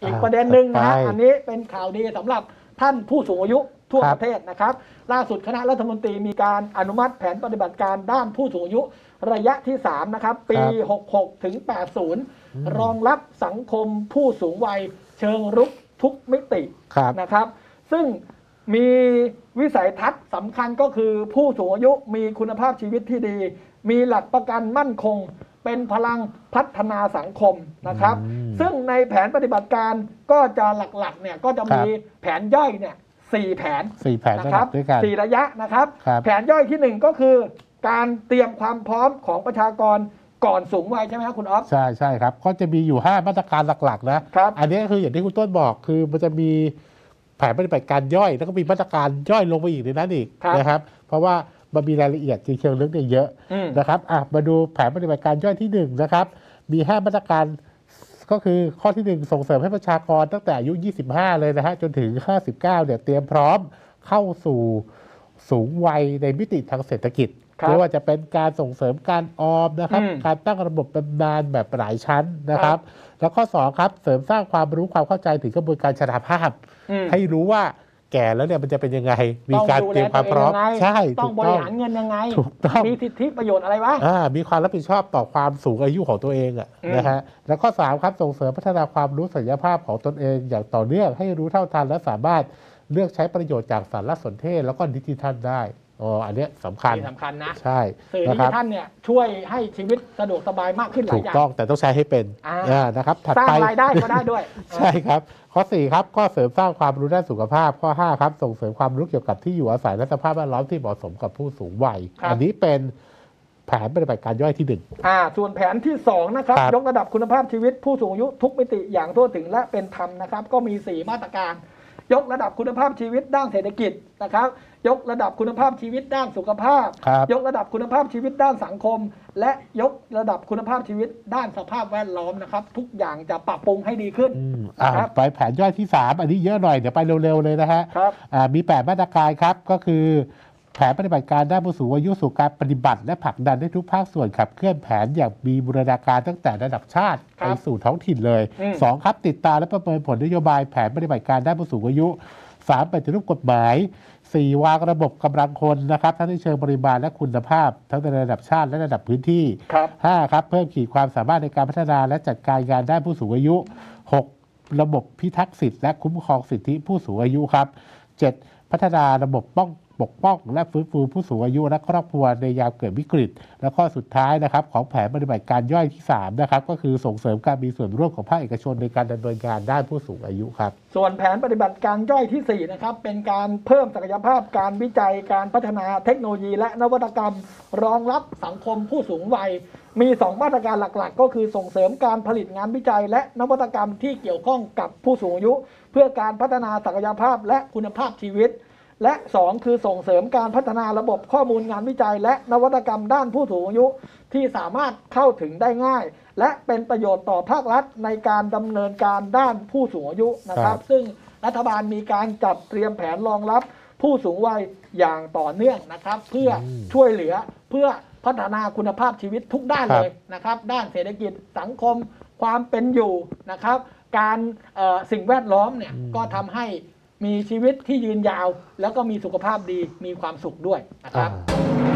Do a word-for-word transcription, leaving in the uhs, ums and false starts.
อีกประเด็นหนึ่งนะฮะอันนี้เป็นข่าวดีสำหรับท่านผู้สูงอายุทั่วประเทศนะครับล่าสุดคณะรัฐมนตรีมีการอนุมัติแผนปฏิบัติการด้านผู้สูงอายุระยะที่สามนะครับปีหกหกถึงแปดสิบรองรับสังคมผู้สูงวัยเชิงรุกทุกมิตินะครับซึ่งมีวิสัยทัศน์สำคัญก็คือผู้สูงอายุมีคุณภาพชีวิตที่ดีมีหลักประกันมั่นคงเป็นพลังพัฒนาสังคมนะครับซึ่งในแผนปฏิบัติการก็จะหลักๆเนี่ยก็จะมีแผนย่อยเนี่ยสี่แผนสี่แผนนะครับสี่ระยะนะครับแผนย่อยที่หนึ่งก็คือการเตรียมความพร้อมของประชากรก่อนสูงวัยใช่ไหมครับคุณอ๊อฟใช่ใช่ครับก็จะมีอยู่ห้ามาตรการหลักๆนะอันนี้คืออย่างที่คุณต้นบอกคือมันจะมีแผนปฏิบัติการย่อยแล้วก็มีมาตรการย่อยลงไปอีกในนั้นอีกนะครับเพราะว่ามันมีรายละเอียดเชิงลึกเนี่ยเยอะนะครับอ่ะมาดูแผนปฏิบัติการย่อยที่หนึ่งนะครับมีห้ามาตรการก็คือข้อที่หนึ่งส่งเสริมให้ประชากรตั้งแต่อายุยี่สิบห้าเลยนะฮะจนถึงห้าสิบเก้าเนี่ยเตรียมพร้อมเข้าสู่สูงวัยในมิติทางเศรษฐกิจไม่ว่าจะเป็นการส่งเสริมการออมนะครับการตั้งระบบบำนาญแบบหลายชั้นนะครับแล้วข้อสองครับเสริมสร้างความรู้ความเข้าใจถึงกระบวนการชราภาพให้รู้ว่าแก่แล้วเนี่ยมันจะเป็นยังไงมีการเตรียมความพร้อมใช่ต้องบริหารเงินยังไงถูกต้องมีสิทธิประโยชน์อะไรบ้างมีความรับผิดชอบต่อความสูงอายุของตัวเองอ่ะนะฮะแล้วข้อสามครับส่งเสริมพัฒนาความรู้ศักยภาพของตนเองอย่างต่อเนื่องให้รู้เท่าทันและสามารถเลือกใช้ประโยชน์จากสารสนเทศแล้วก็ดิจิทัลได้อ๋ออันนี้สำคัญสำคัญนะใช่สื่อดิจิทัลเนี่ยช่วยให้ชีวิตสะดวกสบายมากขึ้นหลายอย่างถูกต้องแต่ต้องใช้ให้เป็นนะครับถัดไปสร้างรายได้ก็ได้ด้วยใช่ครับข้อสี่ครับก็เสริมสร้างความรู้ด้านสุขภาพข้อห้าครับส่งเสริมความรู้เกี่ยวกับที่อยู่อาศัยและสภาพแวดล้อมที่เหมาะสมกับผู้สูงวัยอันนี้เป็นแผนปฏิบัติการย่อยที่หนึ่งอ่าส่วนแผนที่สองนะครับยกระดับคุณภาพชีวิตผู้สูงอายุทุกมิติอย่างทั่วถึงและเป็นธรรมนะครับก็มีสี่มาตรการยกระดับคุณภาพชีวิตด้านเศรษฐกิจนะครับยกระดับคุณภาพชีวิตด้านสุขภาพยกระดับคุณภาพชีวิตด้านสังคมและยกระดับคุณภาพชีวิตด้านสภาพแวดล้อมนะครับทุกอย่างจะปรับปรุงให้ดีขึ้นนะครับไปแผนย่อยที่สามอันนี้เยอะหน่อยเดี๋ยวไปเร็วๆเลยนะฮะมีแปดมาตรการครับก็คือแผนปฏิบัติการด้านผู้สูงอายุสู่การปฏิบัติและผลักดันให้ทุกภาคส่วนขับเคลื่อนแผนอย่างมีบูรณาการตั้งแต่ระดับชาติไปสู่ท้องถิ่นเลยสองครับติดตามและประเมินผลนโยบายแผนปฏิบัติการด้านผู้สูงอายุสามปฏิรูปกฎหมายสี่วางระบบกำลังคนนะครับทั้งในเชิงปริมาณและคุณภาพทั้งในระดับชาติและระดับพื้นที่ห้าครับเพิ่มขีดความสามารถในการพัฒนาและจัดการงานด้านผู้สูงอายุหกระบบพิทักษ์สิทธิและคุ้มครองสิทธิผู้สูงอายุครับเจ็ดพัฒนาระบบป้องปกป้องและฟื้นฟูผู้สูงอายุและครอบครัวในยามเกิดวิกฤตและข้อสุดท้ายนะครับของแผนปฏิบัติการย่อยที่สามนะครับก็คือส่งเสริมการมีส่วนร่วมของภาคเอกชนในการดำเนินงานด้านผู้สูงอายุครับส่วนแผนปฏิบัติการย่อยที่สี่นะครับเป็นการเพิ่มศักยภาพการวิจัยการพัฒนาเทคโนโลยีและนวัตกรรมรองรับสังคมผู้สูงวัยมีสองมาตรการหลักๆก็คือส่งเสริมการผลิตงานวิจัยและนวัตกรรมที่เกี่ยวข้องกับผู้สูงอายุเพื่อการพัฒนาศักยภาพและคุณภาพชีวิตและสองคือส่งเสริมการพัฒนาระบบข้อมูลงานวิจัยและนวัตกรรมด้านผู้สูงอายุที่สามารถเข้าถึงได้ง่ายและเป็นประโยชน์ต่อภาครัฐในการดำเนินการด้านผู้สูงอายุนะครับซึ่งรัฐบาลมีการจัดเตรียมแผนรองรับผู้สูงวัยอย่างต่อเนื่องนะครับเพื่อช่วยเหลือเพื่อพัฒนาคุณภาพชีวิตทุกด้านเลยนะครับด้านเศรษฐกิจสังคมความเป็นอยู่นะครับการสิ่งแวดล้อมเนี่ยก็ทำให้มีชีวิตที่ยืนยาวแล้วก็มีสุขภาพดีมีความสุขด้วยนะครับ